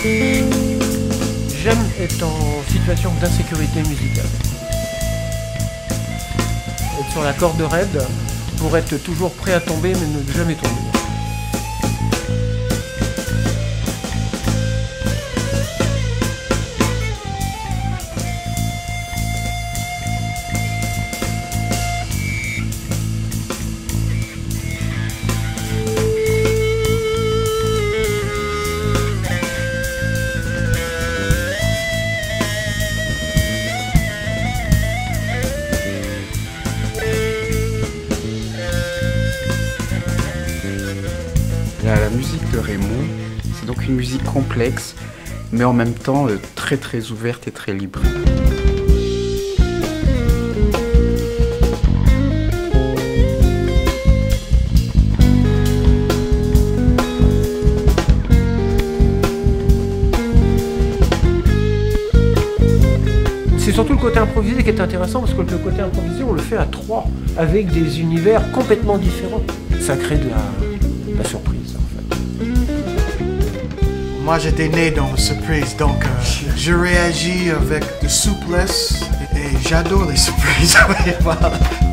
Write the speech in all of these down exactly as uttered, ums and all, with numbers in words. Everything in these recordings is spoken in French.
J'aime être en situation d'insécurité musicale. Être sur la corde raide pour être toujours prêt à tomber mais ne jamais tomber. La musique de Raymond, c'est donc une musique complexe, mais en même temps euh, très très ouverte et très libre. C'est surtout le côté improvisé qui est intéressant parce que le côté improvisé, on le fait à trois, avec des univers complètement différents. Ça crée de la, de la surprise. Moi, j'étais né dans la surprise, donc euh, je réagis avec de souplesse et, et j'adore les surprises. Voilà.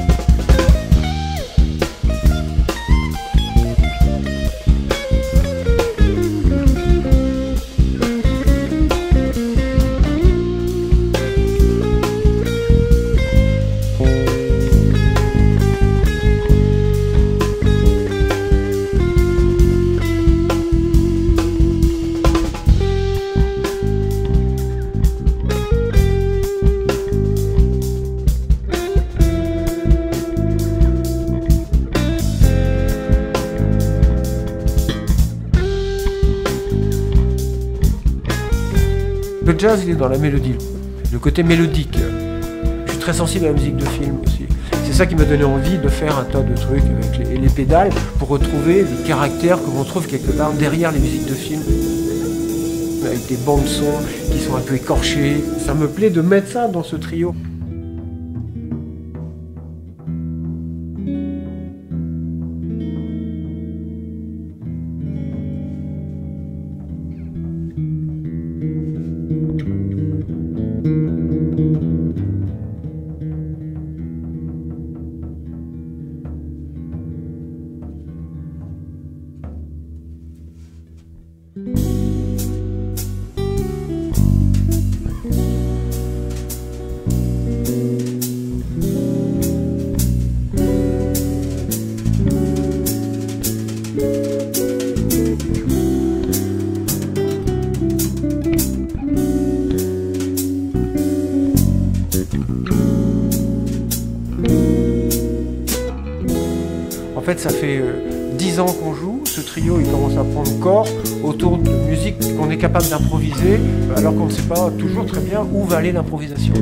Le jazz, il est dans la mélodie, le côté mélodique. Je suis très sensible à la musique de film aussi. C'est ça qui m'a donné envie de faire un tas de trucs avec les, les pédales pour retrouver des caractères que l'on trouve quelque part derrière les musiques de film. Avec des bandes son qui sont un peu écorchées. Ça me plaît de mettre ça dans ce trio. En fait, ça fait euh, dix ans qu'on joue. Ce trio, il commence à prendre corps autour de musique qu'on est capable d'improviser, alors qu'on ne sait pas toujours très bien où va aller l'improvisation.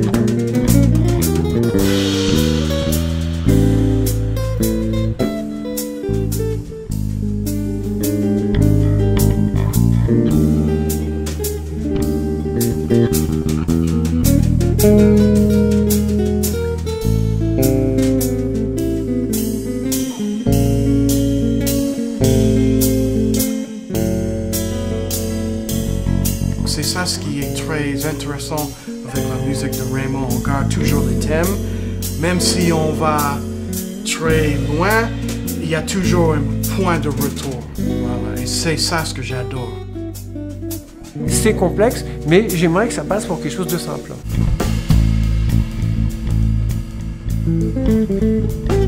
C'est ça ce qui est très intéressant avec la musique de Raymond. On garde toujours les thèmes. Même si on va très loin, il y a toujours un point de retour. Voilà. Et c'est ça ce que j'adore. C'est complexe, mais j'aimerais que ça passe pour quelque chose de simple.